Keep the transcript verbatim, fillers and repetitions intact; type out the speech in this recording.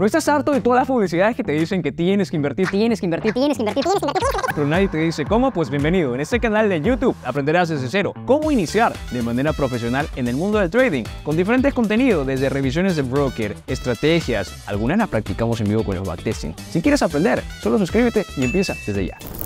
¿No estás harto de todas las publicidades que te dicen que tienes que invertir, tienes que invertir, Tienes que invertir, tienes que invertir. pero nadie te dice cómo? Pues bienvenido. En este canal de YouTube aprenderás desde cero cómo iniciar de manera profesional en el mundo del trading, con diferentes contenidos desde revisiones de broker, estrategias, algunas las practicamos en vivo con los backtesting. Si quieres aprender, solo suscríbete y empieza desde ya.